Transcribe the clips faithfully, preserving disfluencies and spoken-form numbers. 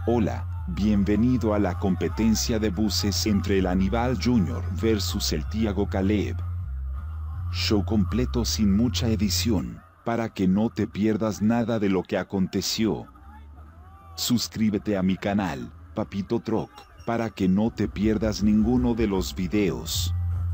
Hola, bienvenido a la competencia de buses entre el Aníbal Junior versus el Tiago Caleb. Show completo sin mucha edición, para que no te pierdas nada de lo que aconteció. Suscríbete a mi canal, Papito Truck, para que no te pierdas ninguno de los videos.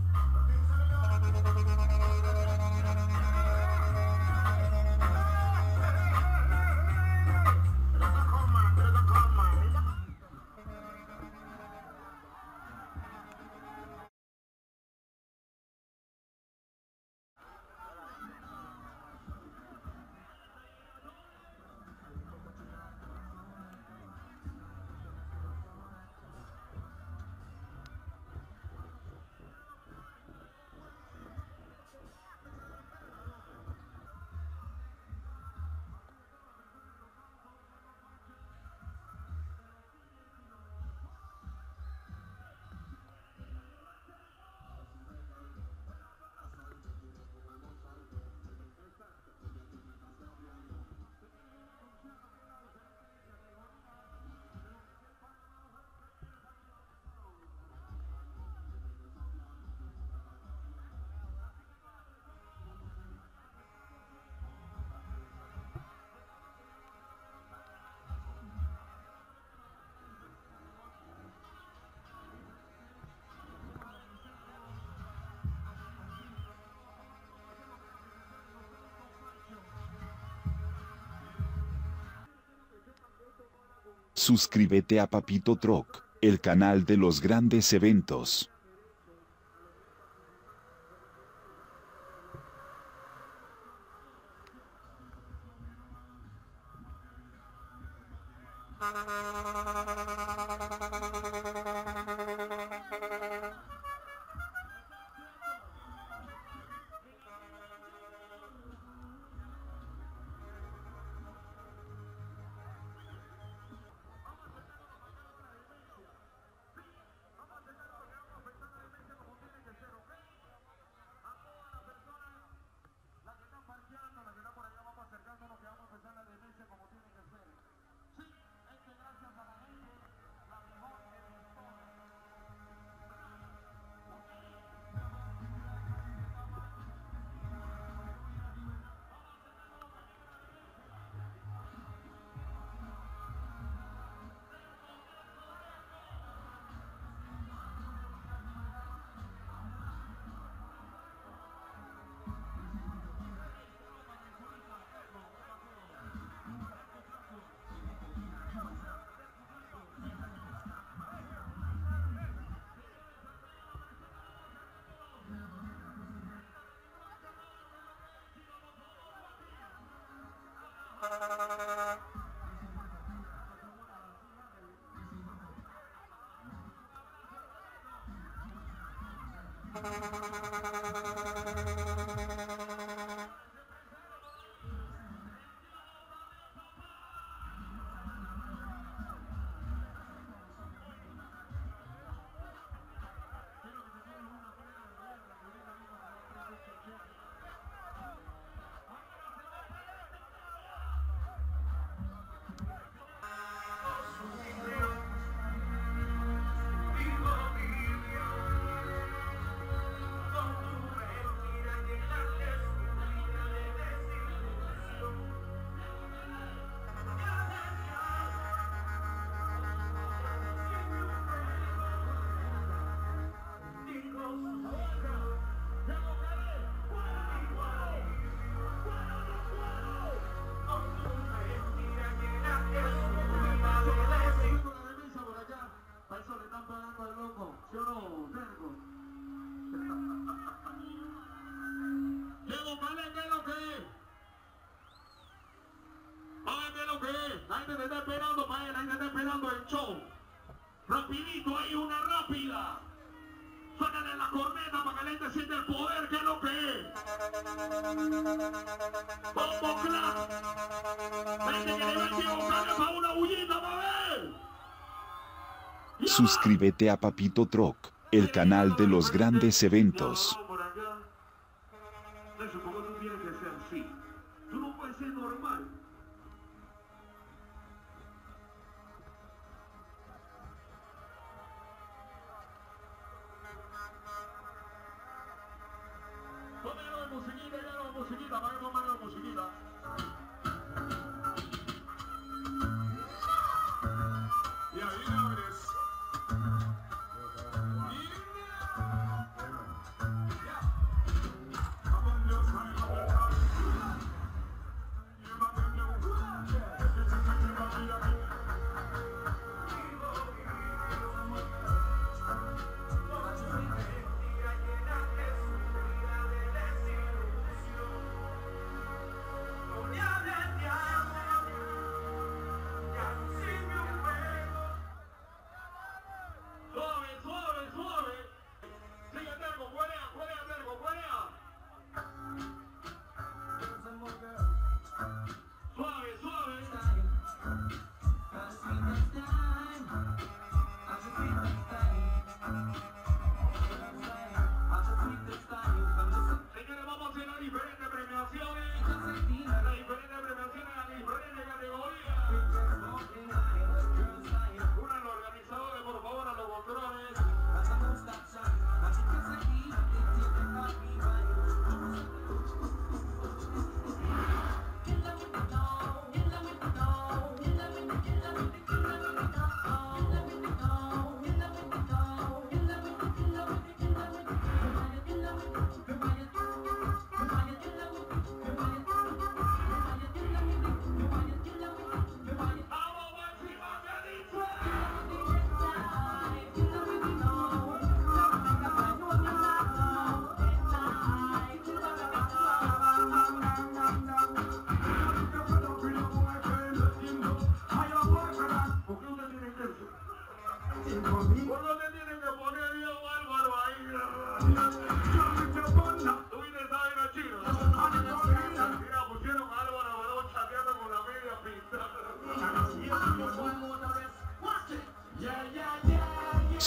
Suscríbete a Papito Truck, el canal de los grandes eventos. Rapidito, hay una rápida. Suénale la corneta para que la gente sienta el poder, que es lo que es. Bombo clap. Gente que le va a equivocar para una bullita, para ver. Suscríbete a Papito Truck, el canal de los grandes eventos. Eso, como tú tienes que ser así. Tú no puedes ser normal.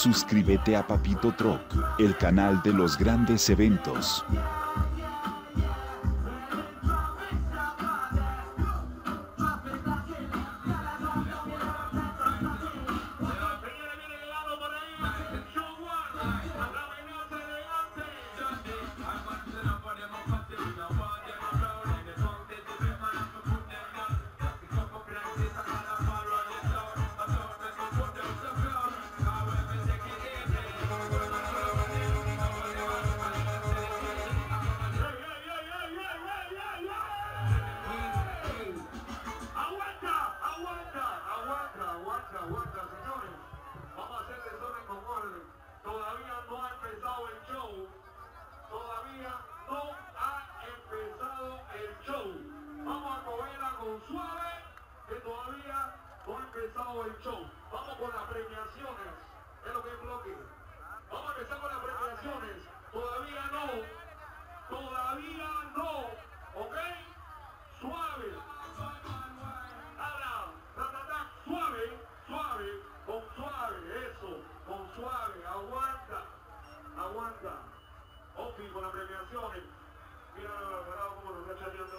Suscríbete a Papito Troc, el canal de los grandes eventos. Suave, que todavía no ha empezado el show. Vamos con las premiaciones. Es lo que es bloque. Vamos a empezar con las premiaciones. Todavía no. Todavía no. ¿Ok? Suave. Ahora, tratatá, suave, suave, con suave, eso, con suave. Aguanta. Aguanta. Ok, con las premiaciones. Mira, ¿verdad? Cómo lo está chateando.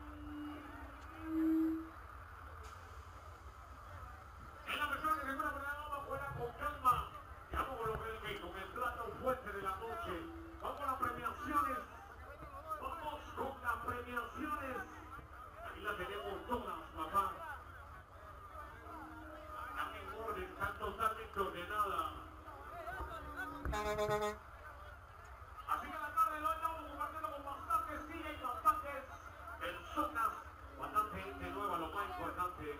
Es la persona que se fuera a poner la fuera con calma. Vamos con lo que con el plato fuerte de la noche. Vamos con las premiaciones. Vamos con las premiaciones. Aquí las tenemos todas, papá. Están en orden, están totalmente ordenadas. Así que la tarde lo estamos compartiendo con bastantes sillas y bastantes personas. Bastante gente nueva, lo más importante.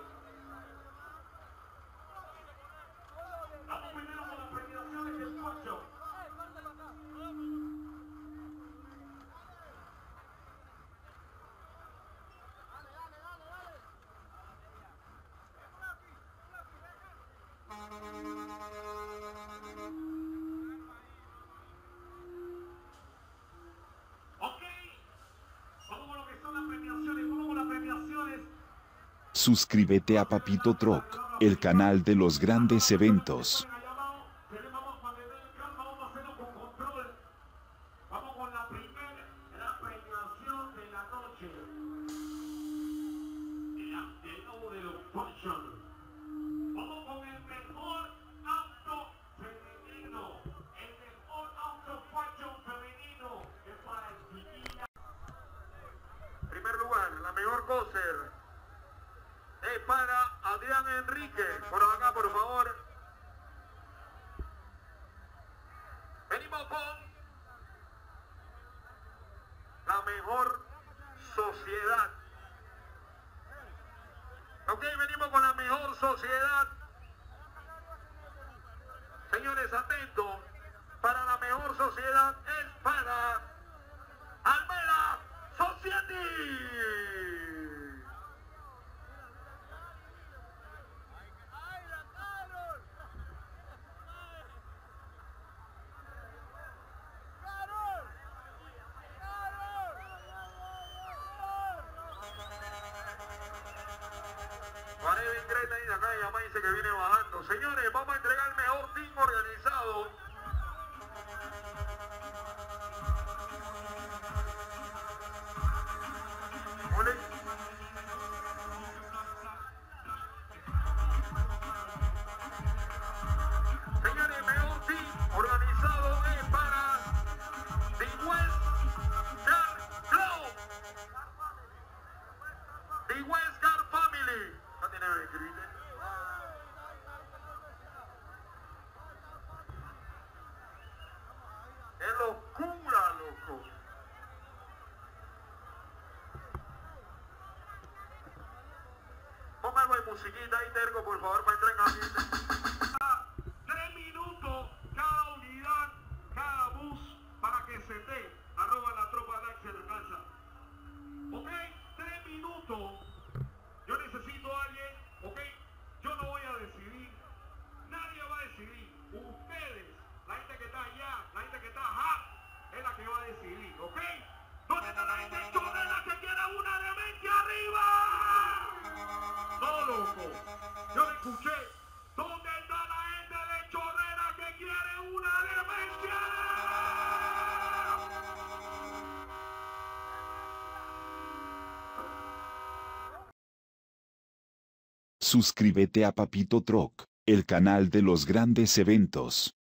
Vamos primero con las premiaciones del Pocho. Ok. Vamos con lo que son las premiaciones. Vamos con las premiaciones. Suscríbete a Papito Troc, el canal de los grandes eventos. Vamos a mantener calma, vamos a hacerlo con control. Vamos con la primera, la premiación de la noche. El nuevo de los fashion. Vamos con el mejor auto femenino. El mejor auto fashion femenino es para el chiquilla. En primer lugar, la mejor coser es para Adrián Enrique. Por acá, por favor. Venimos con la mejor sociedad. Ok, venimos con la mejor sociedad. Señores, atentos. Para la mejor sociedad es para Almela Society. Acá llama dice que viene bajando. Señores, vamos a entregar el mejor team organizado. Ole. Señores, el mejor team organizado es para The West Car Club. The West Car Family. No tiene que escribir. ¡Qué locura, loco! Ponme algo de musiquita ahí, Tergo, por favor, para entrar en ambiente. Tres minutos cada unidad, cada bus, para que se dé. Arroba la tropa de Axel de casa. ¿Ok? Tres minutos. Yo necesito a alguien, ¿ok? Yo no voy a decidir. Nadie va a decidir. Ustedes, la gente que está allá, la gente que está acá, es la que va a decidir, ¿ok? ¿Dónde está la gente chorrera que quiera una demencia arriba? No, loco. Yo le escuché. ¿Dónde Suscríbete a Papito Truck, el canal de los grandes eventos.